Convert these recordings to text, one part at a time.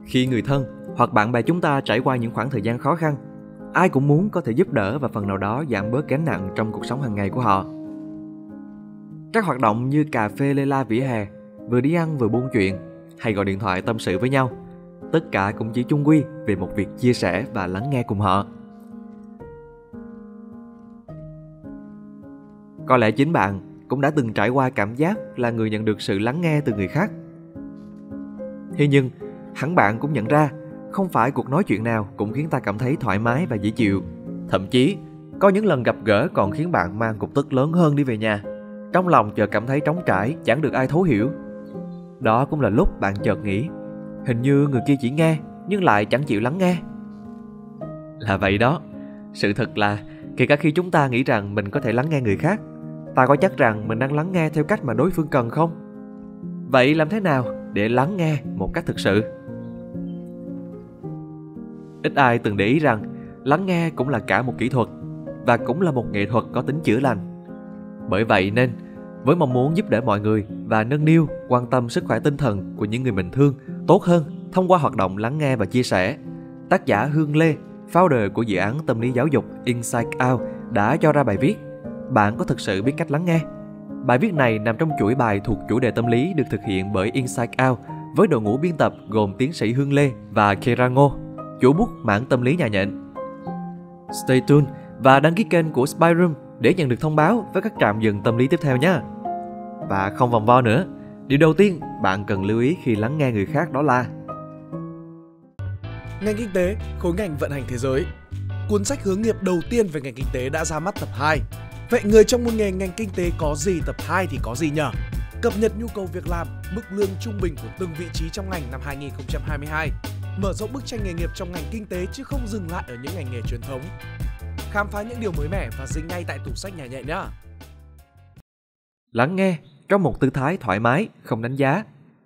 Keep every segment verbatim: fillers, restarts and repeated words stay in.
Khi người thân hoặc bạn bè chúng ta trải qua những khoảng thời gian khó khăn, ai cũng muốn có thể giúp đỡ và phần nào đó giảm bớt gánh nặng trong cuộc sống hàng ngày của họ. Các hoạt động như cà phê lê la vỉa hè, vừa đi ăn vừa buôn chuyện, hay gọi điện thoại tâm sự với nhau, tất cả cũng chỉ chung quy về một việc chia sẻ và lắng nghe cùng họ. Có lẽ chính bạn cũng đã từng trải qua cảm giác là người nhận được sự lắng nghe từ người khác. Thế nhưng, hẳn bạn cũng nhận ra, không phải cuộc nói chuyện nào cũng khiến ta cảm thấy thoải mái và dễ chịu. Thậm chí, có những lần gặp gỡ còn khiến bạn mang cục tức lớn hơn đi về nhà. Trong lòng chợt cảm thấy trống trải, chẳng được ai thấu hiểu. Đó cũng là lúc bạn chợt nghĩ, hình như người kia chỉ nghe, nhưng lại chẳng chịu lắng nghe. Là vậy đó, sự thật là kể cả khi chúng ta nghĩ rằng mình có thể lắng nghe người khác, ta có chắc rằng mình đang lắng nghe theo cách mà đối phương cần không? Vậy làm thế nào để lắng nghe một cách thực sự? Ít ai từng để ý rằng lắng nghe cũng là cả một kỹ thuật, và cũng là một nghệ thuật có tính chữa lành. Bởi vậy nên, với mong muốn giúp đỡ mọi người và nâng niu, quan tâm sức khỏe tinh thần của những người mình thương tốt hơn thông qua hoạt động lắng nghe và chia sẻ, tác giả Hương Lê, founder của dự án tâm lý giáo dục Inside Out, đã cho ra bài viết Bạn có thực sự biết cách lắng nghe? Bài viết này nằm trong chuỗi bài thuộc chủ đề tâm lý được thực hiện bởi Inside Out với đội ngũ biên tập gồm tiến sĩ Hương Lê và Kera Ngô, chủ bút mảng tâm lý nhà nhện. Stay tuned và đăng ký kênh của Spyroom để nhận được thông báo với các trạm dừng tâm lý tiếp theo nhé. Và không vòng vo nữa, điều đầu tiên bạn cần lưu ý khi lắng nghe người khác đó là Ngành kinh tế, khối ngành vận hành thế giới. Cuốn sách hướng nghiệp đầu tiên về ngành kinh tế đã ra mắt tập hai. Vậy người trong môn nghề ngành kinh tế có gì, tập hai thì có gì nhờ? Cập nhật nhu cầu việc làm, mức lương trung bình của từng vị trí trong ngành năm hai nghìn không trăm hai mươi hai. Mở rộng bức tranh nghề nghiệp trong ngành kinh tế chứ không dừng lại ở những ngành nghề truyền thống. Khám phá những điều mới mẻ và dính ngay tại tủ sách nhà nhện nhé. Lắng nghe trong một tư thái thoải mái, không đánh giá.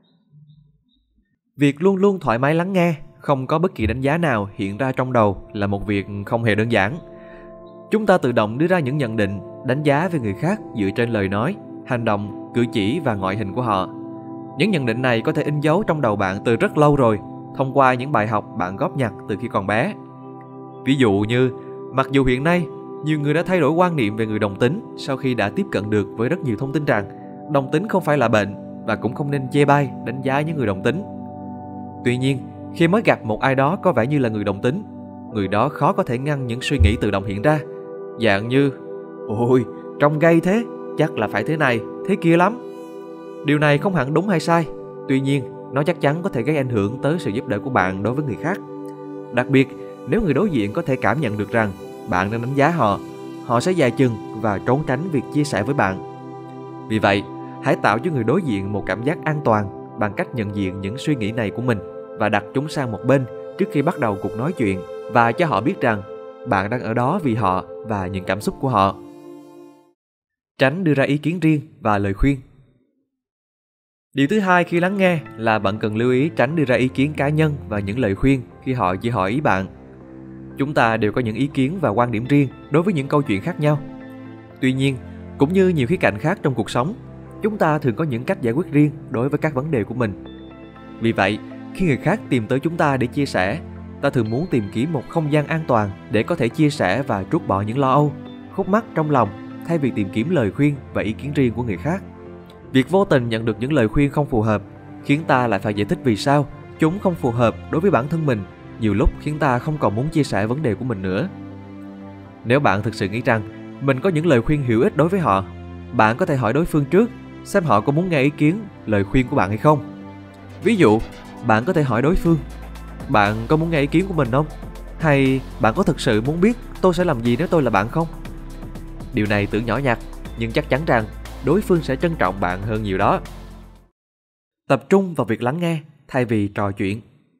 Việc luôn luôn thoải mái lắng nghe, không có bất kỳ đánh giá nào hiện ra trong đầu là một việc không hề đơn giản. Chúng ta tự động đưa ra những nhận định, đánh giá về người khác dựa trên lời nói, hành động, cử chỉ và ngoại hình của họ. Những nhận định này có thể in dấu trong đầu bạn từ rất lâu rồi, thông qua những bài học bạn góp nhặt từ khi còn bé. Ví dụ như, mặc dù hiện nay, nhiều người đã thay đổi quan niệm về người đồng tính sau khi đã tiếp cận được với rất nhiều thông tin rằng đồng tính không phải là bệnh và cũng không nên chê bai, đánh giá những người đồng tính. Tuy nhiên, khi mới gặp một ai đó có vẻ như là người đồng tính, người đó khó có thể ngăn những suy nghĩ tự động hiện ra. Dạng như, ôi, trông gay thế, chắc là phải thế này, thế kia lắm. Điều này không hẳn đúng hay sai, tuy nhiên, nó chắc chắn có thể gây ảnh hưởng tới sự giúp đỡ của bạn đối với người khác. Đặc biệt, nếu người đối diện có thể cảm nhận được rằng bạn đang đánh giá họ, họ sẽ dè chừng và trốn tránh việc chia sẻ với bạn. Vì vậy, hãy tạo cho người đối diện một cảm giác an toàn bằng cách nhận diện những suy nghĩ này của mình và đặt chúng sang một bên trước khi bắt đầu cuộc nói chuyện, và cho họ biết rằng bạn đang ở đó vì họ và những cảm xúc của họ. Tránh đưa ra ý kiến riêng và lời khuyên. Điều thứ hai khi lắng nghe là bạn cần lưu ý tránh đưa ra ý kiến cá nhân và những lời khuyên khi họ chỉ hỏi ý bạn. Chúng ta đều có những ý kiến và quan điểm riêng đối với những câu chuyện khác nhau. Tuy nhiên, cũng như nhiều khía cạnh khác trong cuộc sống, chúng ta thường có những cách giải quyết riêng đối với các vấn đề của mình. Vì vậy, khi người khác tìm tới chúng ta để chia sẻ, ta thường muốn tìm kiếm một không gian an toàn để có thể chia sẻ và trút bỏ những lo âu, khúc mắc trong lòng, thay vì tìm kiếm lời khuyên và ý kiến riêng của người khác. Việc vô tình nhận được những lời khuyên không phù hợp khiến ta lại phải giải thích vì sao chúng không phù hợp đối với bản thân mình, nhiều lúc khiến ta không còn muốn chia sẻ vấn đề của mình nữa. Nếu bạn thực sự nghĩ rằng mình có những lời khuyên hữu ích đối với họ, bạn có thể hỏi đối phương trước xem họ có muốn nghe ý kiến, lời khuyên của bạn hay không. Ví dụ, bạn có thể hỏi đối phương: bạn có muốn nghe ý kiến của mình không? Hay bạn có thực sự muốn biết tôi sẽ làm gì nếu tôi là bạn không? Điều này tưởng nhỏ nhặt, nhưng chắc chắn rằng đối phương sẽ trân trọng bạn hơn nhiều đó. Tập trung vào việc lắng nghe thay vì trò chuyện.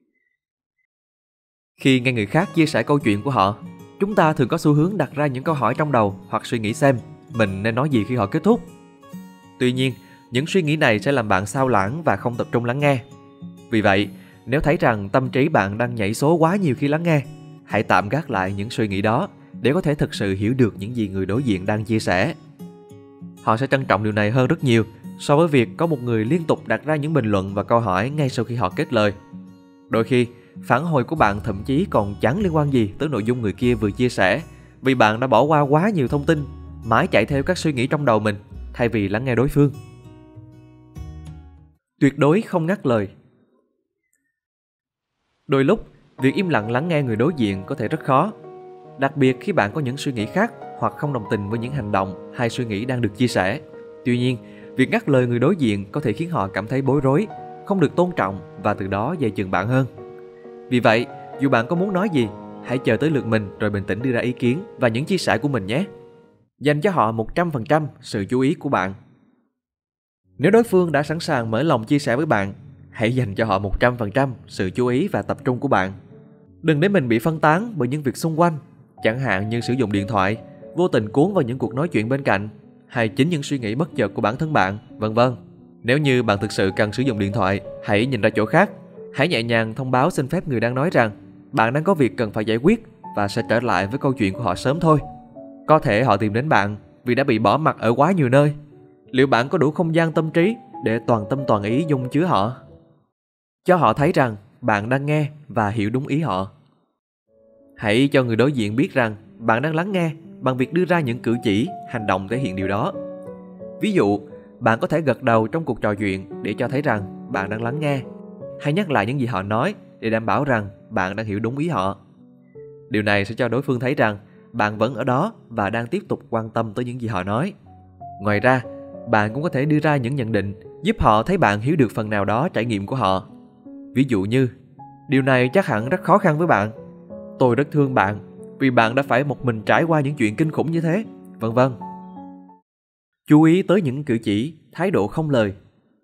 Khi nghe người khác chia sẻ câu chuyện của họ, chúng ta thường có xu hướng đặt ra những câu hỏi trong đầu hoặc suy nghĩ xem mình nên nói gì khi họ kết thúc. Tuy nhiên, những suy nghĩ này sẽ làm bạn xao lãng và không tập trung lắng nghe. Vì vậy, nếu thấy rằng tâm trí bạn đang nhảy số quá nhiều khi lắng nghe, hãy tạm gác lại những suy nghĩ đó để có thể thực sự hiểu được những gì người đối diện đang chia sẻ. Họ sẽ trân trọng điều này hơn rất nhiều so với việc có một người liên tục đặt ra những bình luận và câu hỏi ngay sau khi họ kết lời. Đôi khi, phản hồi của bạn thậm chí còn chẳng liên quan gì tới nội dung người kia vừa chia sẻ, vì bạn đã bỏ qua quá nhiều thông tin, mãi chạy theo các suy nghĩ trong đầu mình, thay vì lắng nghe đối phương. Tuyệt đối không ngắt lời. Đôi lúc, việc im lặng lắng nghe người đối diện có thể rất khó, đặc biệt khi bạn có những suy nghĩ khác hoặc không đồng tình với những hành động hay suy nghĩ đang được chia sẻ. Tuy nhiên, việc ngắt lời người đối diện có thể khiến họ cảm thấy bối rối, không được tôn trọng và từ đó dè chừng bạn hơn. Vì vậy, dù bạn có muốn nói gì, hãy chờ tới lượt mình rồi bình tĩnh đưa ra ý kiến và những chia sẻ của mình nhé. Dành cho họ một trăm phần trăm sự chú ý của bạn. Nếu đối phương đã sẵn sàng mở lòng chia sẻ với bạn, hãy dành cho họ một trăm phần trăm sự chú ý và tập trung của bạn. Đừng để mình bị phân tán bởi những việc xung quanh, chẳng hạn như sử dụng điện thoại, vô tình cuốn vào những cuộc nói chuyện bên cạnh, hay chính những suy nghĩ bất chợt của bản thân bạn, vân vân. Nếu như bạn thực sự cần sử dụng điện thoại, hãy nhìn ra chỗ khác. Hãy nhẹ nhàng thông báo xin phép người đang nói rằng bạn đang có việc cần phải giải quyết và sẽ trở lại với câu chuyện của họ sớm thôi. Có thể họ tìm đến bạn vì đã bị bỏ mặc ở quá nhiều nơi. Liệu bạn có đủ không gian tâm trí để toàn tâm toàn ý dung chứa họ? Cho họ thấy rằng bạn đang nghe và hiểu đúng ý họ. Hãy cho người đối diện biết rằng bạn đang lắng nghe bằng việc đưa ra những cử chỉ, hành động thể hiện điều đó. Ví dụ, bạn có thể gật đầu trong cuộc trò chuyện để cho thấy rằng bạn đang lắng nghe. Hãy nhắc lại những gì họ nói để đảm bảo rằng bạn đang hiểu đúng ý họ. Điều này sẽ cho đối phương thấy rằng bạn vẫn ở đó và đang tiếp tục quan tâm tới những gì họ nói. Ngoài ra, bạn cũng có thể đưa ra những nhận định giúp họ thấy bạn hiểu được phần nào đó trải nghiệm của họ. Ví dụ như, điều này chắc hẳn rất khó khăn với bạn. Tôi rất thương bạn vì bạn đã phải một mình trải qua những chuyện kinh khủng như thế, vân vân. Chú ý tới những cử chỉ, thái độ không lời.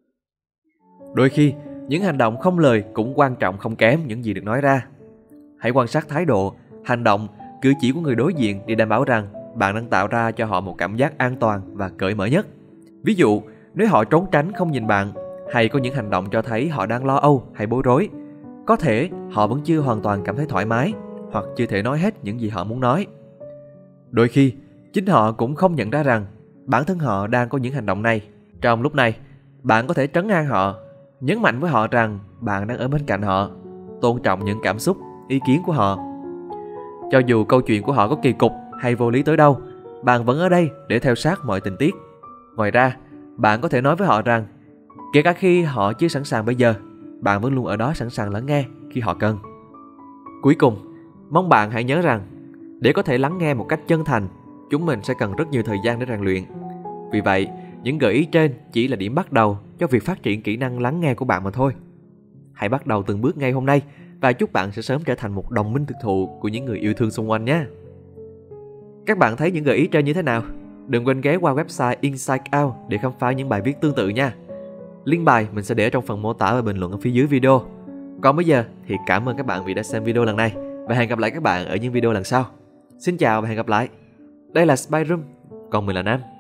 Đôi khi, những hành động không lời cũng quan trọng không kém những gì được nói ra. Hãy quan sát thái độ, hành động, cử chỉ của người đối diện để đảm bảo rằng bạn đang tạo ra cho họ một cảm giác an toàn và cởi mở nhất. Ví dụ, nếu họ trốn tránh không nhìn bạn, hay có những hành động cho thấy họ đang lo âu hay bối rối, có thể họ vẫn chưa hoàn toàn cảm thấy thoải mái hoặc chưa thể nói hết những gì họ muốn nói. Đôi khi, chính họ cũng không nhận ra rằng bản thân họ đang có những hành động này. Trong lúc này, bạn có thể trấn an họ, nhấn mạnh với họ rằng bạn đang ở bên cạnh họ, tôn trọng những cảm xúc, ý kiến của họ. Cho dù câu chuyện của họ có kỳ cục hay vô lý tới đâu, bạn vẫn ở đây để theo sát mọi tình tiết. Ngoài ra, bạn có thể nói với họ rằng kể cả khi họ chưa sẵn sàng bây giờ, bạn vẫn luôn ở đó sẵn sàng lắng nghe khi họ cần. Cuối cùng, mong bạn hãy nhớ rằng để có thể lắng nghe một cách chân thành, chúng mình sẽ cần rất nhiều thời gian để rèn luyện. Vì vậy, những gợi ý trên chỉ là điểm bắt đầu cho việc phát triển kỹ năng lắng nghe của bạn mà thôi. Hãy bắt đầu từng bước ngay hôm nay và chúc bạn sẽ sớm trở thành một đồng minh thực thụ của những người yêu thương xung quanh nhé. Các bạn thấy những gợi ý trên như thế nào? Đừng quên ghé qua website Insight Out để khám phá những bài viết tương tự nha. Link bài mình sẽ để trong phần mô tả và bình luận ở phía dưới video. Còn bây giờ thì cảm ơn các bạn vì đã xem video lần này và hẹn gặp lại các bạn ở những video lần sau. Xin chào và hẹn gặp lại. Đây là Spy Room, còn mình là Nam.